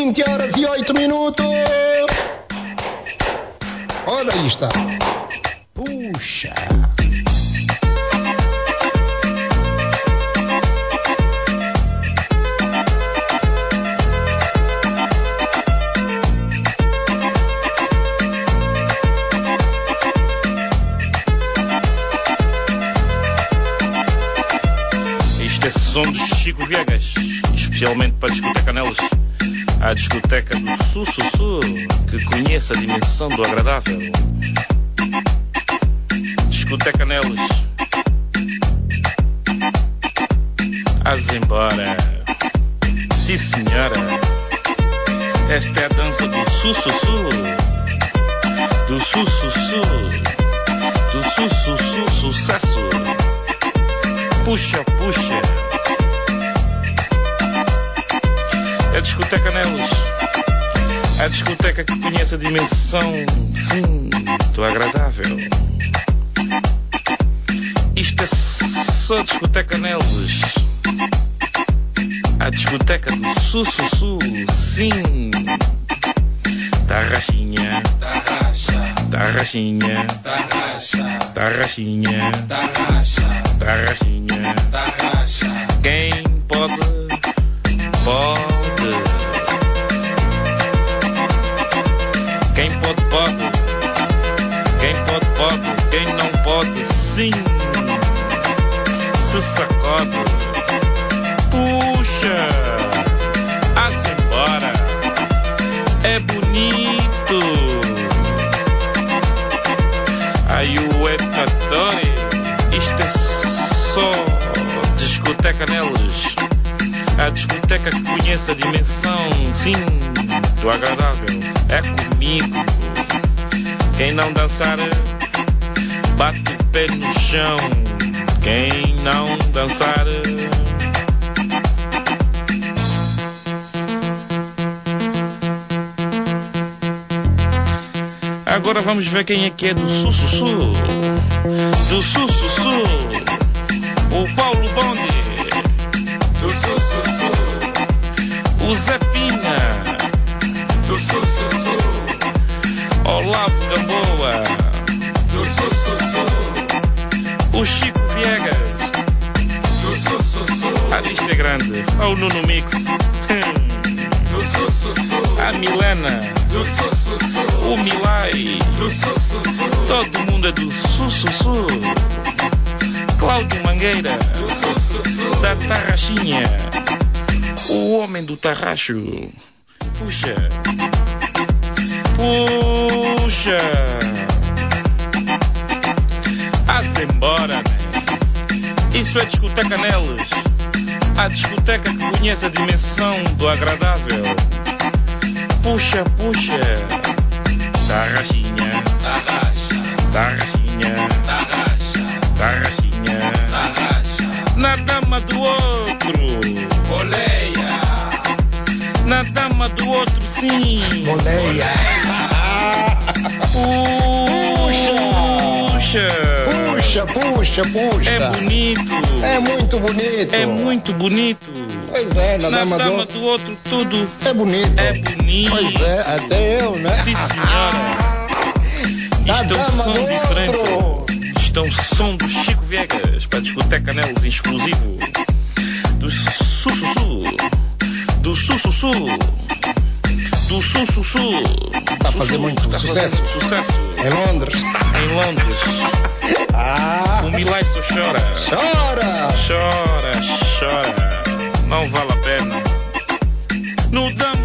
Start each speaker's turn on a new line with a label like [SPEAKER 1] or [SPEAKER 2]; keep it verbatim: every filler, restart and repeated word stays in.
[SPEAKER 1] vinte horas e oito minutos. Olha aí está. Puxa.
[SPEAKER 2] Som do Chico Viegas, especialmente para a discoteca Neles, a discoteca do Sussussu, que conhece a dimensão do agradável. Discoteca Neles, as embora. Sim senhora, esta é a dança do Sussussu, do Sussussu, do Sussussu, sucesso. Puxa, puxa. A discoteca Neles, a discoteca que conhece a dimensão, sim, do agradável. Isto é só discoteca Neles, a discoteca do Sussussu, sim. Tarraxinha, tarraxa, tarraxinha, tarraxa, tarraxinha, tarraxa, tarraxinha, tarraxa. Quem pode, pode. Quem pode, pode. Quem pode, pode. Quem não pode, sim. Se sacode. Puxa. Há-se embora. É bonito. Aí o Etatore. Isto é só discoteca Neles. A discoteca que conhece a dimensão, sim, do agradável. É comigo. Quem não dançar, bate o pé no chão. Quem não dançar, agora vamos ver quem é que é do Sussussu. Do Sussussu, o Paulo Bonde. Do Sussussu, o Zé Pina. Do Sussussu, Olavo Gamboa. Do Sussussu, o Chico Viegas. Do Sussussu, a lista é grande. O Nuno Mix. Do Sussussu, a Milena. Do Sussussu, o Milai. Do Sussussu, todo mundo é do Sussussu. Cláudio Mangueira, do Sussussu, da Tarraxinha, o homem do tarraxo. Puxa, puxa, há-se embora, né? Isso é discoteca Neles, a discoteca que conhece a dimensão do agradável. Puxa, puxa, Tarraxinha, tarraxa, tarraxinha, tarraxa, tarraxinha, tarraxa. Na dama do outro, boleia. Na dama do outro, sim,
[SPEAKER 1] Boleia.
[SPEAKER 2] Puxa,
[SPEAKER 1] Puxa, puxa, puxa.
[SPEAKER 2] é bonito.
[SPEAKER 1] É muito bonito.
[SPEAKER 2] É muito bonito.
[SPEAKER 1] Pois é, na,
[SPEAKER 2] Na
[SPEAKER 1] dama,
[SPEAKER 2] dama
[SPEAKER 1] do...
[SPEAKER 2] do outro, tudo
[SPEAKER 1] É bonito.
[SPEAKER 2] é bonito.
[SPEAKER 1] Pois é, até eu, né?
[SPEAKER 2] Sim, senhora.
[SPEAKER 1] Na
[SPEAKER 2] Isto é um
[SPEAKER 1] dama
[SPEAKER 2] som
[SPEAKER 1] do
[SPEAKER 2] diferente.
[SPEAKER 1] outro.
[SPEAKER 2] Isto é um som do Chico Viegas para a discoteca Neles, exclusivo. Do Sussussu. Do Sussussu. Do Sussussu.
[SPEAKER 1] Está a fazer muito
[SPEAKER 2] Está a fazer
[SPEAKER 1] sucesso.
[SPEAKER 2] muito sucesso.
[SPEAKER 1] Em Londres.
[SPEAKER 2] Em Londres.
[SPEAKER 1] Ah,
[SPEAKER 2] O Milai só chora.
[SPEAKER 1] chora.
[SPEAKER 2] Chora, chora. Não vale a pena. No dama